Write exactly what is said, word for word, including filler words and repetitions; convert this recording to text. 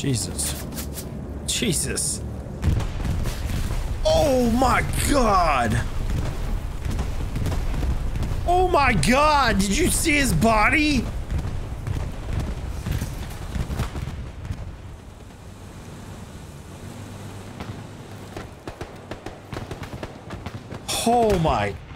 Jesus. Jesus. Oh my God. Oh my God. Did you see his body? Oh my